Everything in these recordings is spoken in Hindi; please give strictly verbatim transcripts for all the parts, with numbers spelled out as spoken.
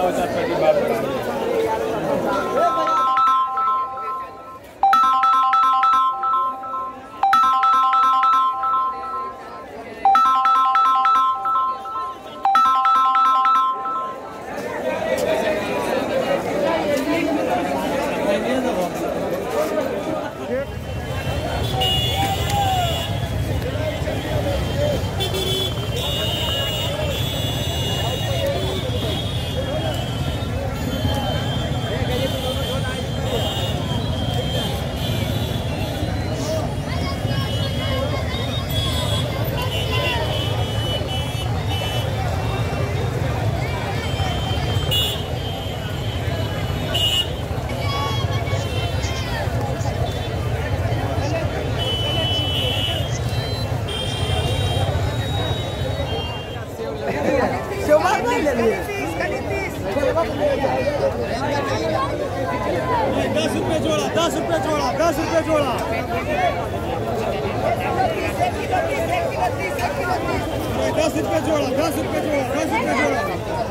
पचास पैकेट बात बढ़ा दिया। दस रुपये जोड़ा, दस रुपये जोड़ा, दस रुपये जोड़ा, दस रुपये जोड़ा, दस रुपये जोड़ा, दस रुपये जोड़ा।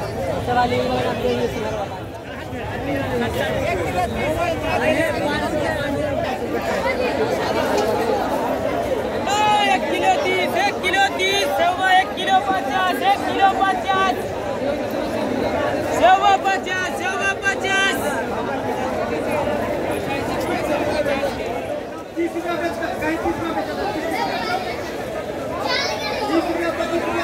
एक किलो तीस, एक किलो तीस, सेवा एक किलो पचास, एक किलो पचास, सेवा पचास, सेवा पचास। तीस रुपया बेचता, कहीं तीस रुपया बेचता, तीस रुपया पच्चीस रुपया।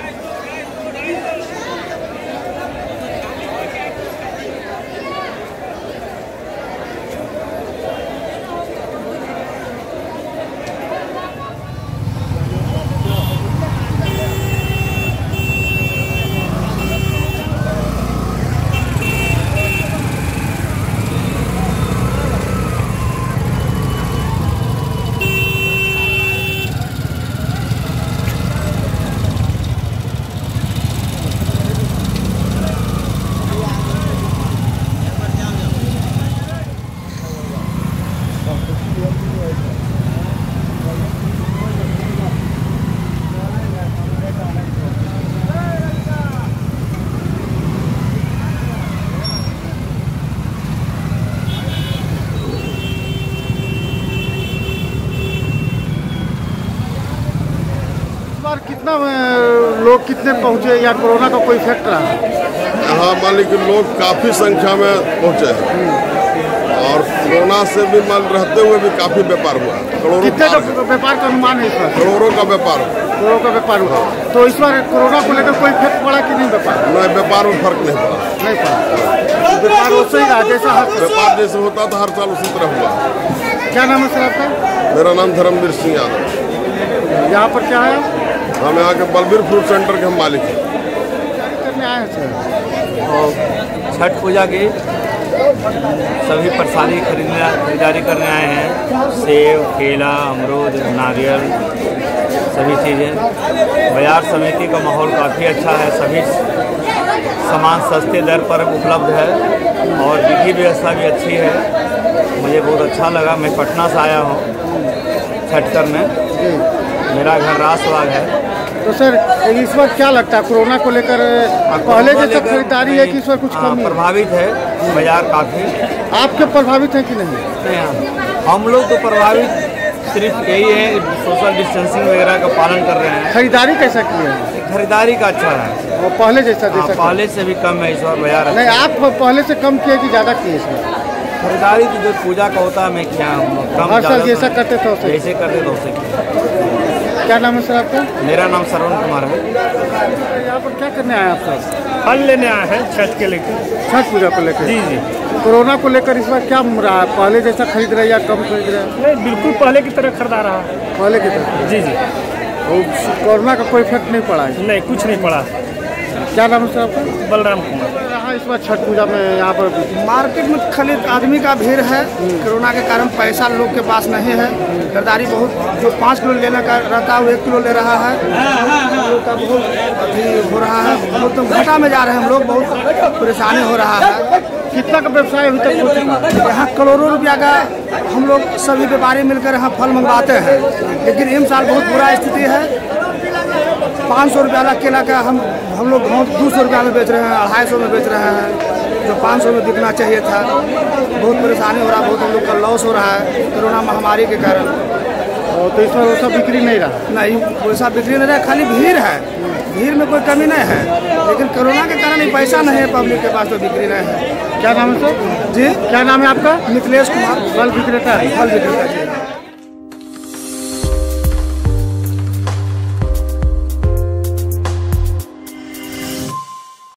कितना लोग कितने पहुँचे या कोरोना का कोई इफेक्ट रहा? हाँ, मान लीजिए लोग काफ़ी संख्या में पहुँचे हैं और कोरोना से भी मान रहते हुए भी काफ़ी व्यापार हुआ। करोड़ों कितने का व्यापार का अनुमान है इस बार? करोड़ों का व्यापार करोड़ों का व्यापार हुआ। तो इस बार कोरोना को लेकर कोई इफेक्ट पड़ा कि नहीं? व्यापार नहीं, व्यापार में फर्क नहीं पड़ा। नहीं पड़ा, व्यापार वैसे ही रहा जैसा हर व्यापार जैसे होता था हर साल उसी तरह हुआ। क्या नाम है सर आपका? मेरा नाम धर्मवीर सिंह यादव। यहाँ पर क्या है? हम यहाँ के बलबीर फ्रूट सेंटर के हम मालिक हैं। करने आए हैं सर? और छठ पूजा की सभी प्रसादी खरीदने खरीदारी करने आए हैं। सेब, केला, अमरूद, नारियल, सभी चीज़ें। बाजार समिति का माहौल काफ़ी अच्छा है, सभी सामान सस्ते दर पर उपलब्ध है और विधि व्यवस्था भी अच्छी है। मुझे बहुत अच्छा लगा। मैं पटना से आया हूँ छठ करने, मेरा घर रासबाग है। तो सर इस बार क्या लगता है कोरोना को लेकर पहले जैसा खरीदारी है कि इस बार कुछ कम प्रभावित है बाजार काफ़ी? आपके प्रभावित है कि नहीं? नहीं, हम लोग तो प्रभावित सिर्फ यही है, सोशल डिस्टेंसिंग वगैरह का पालन कर रहे हैं। खरीदारी कैसा किए हैं? खरीदारी का अच्छा है, वो पहले जैसा जैसा पहले से भी कम है इस बार बाजार। नहीं, आप पहले से कम किए कि ज़्यादा किए इसमें? खरीदारी तो जो पूजा का होता है मैं क्या कम हर साल जैसा करते थे उसे जैसे करते थे उसे। क्या नाम है सर आपका? मेरा नाम श्रवण कुमार है। यहाँ पर क्या करने आए आप सर? फल लेने आए हैं छठ के लेकर, छठ पूजा को लेकर। जी जी। कोरोना को लेकर इस बार क्या रहा है? पहले जैसा खरीद रहे या कम खरीद रहे? नहीं, बिल्कुल पहले की तरह खरीदा रहा है। पहले की तरह? जी जी। कोरोना का कोई इफेक्ट नहीं पड़ा है? नहीं, कुछ नहीं पड़ा। क्या नाम है सर आपका? बलराम कुमार। रहा इस बार छठ पूजा में यहाँ पर मार्केट में खाली आदमी का भीड़ है। कोरोना के कारण पैसा लोग के पास नहीं है। खरीदारी बहुत, जो पाँच किलो लेने का रहता है वो एक किलो ले रहा है। लोग का बहुत अभी हो रहा है, बहुत तो घाटा में जा रहे हैं हम लोग, बहुत परेशानी हो रहा है। कितना का व्यवसाय अभी तक हो चुका है? यहाँ करोड़ों रुपया का हम लोग सभी व्यापारी मिलकर यहाँ फल मंगवाते हैं, लेकिन इन साल बहुत बुरा स्थिति है। पाँच सौ रुपये वाला केला का हम हम लोग दो सौ रुपया में बेच रहे हैं, अढ़ाई सौ में बेच रहे हैं, जो पाँच सौ में बिकना चाहिए था। बहुत परेशानी हो रहा है, बहुत हम लोग का लॉस हो रहा है कोरोना महामारी के कारण। और तो इसमें वैसा बिक्री नहीं रहा? नहीं, वैसा बिक्री नहीं रहा, खाली भीड़ है, भीड़ में कोई कमी नहीं है, लेकिन कोरोना के कारण पैसा नहीं है पब्लिक के पास, तो बिक्री नहीं है। क्या नाम है सर? जी, क्या नाम है आपका? मिथिलेश कुमार, फल विक्रेता है? फल विक्रेता जी।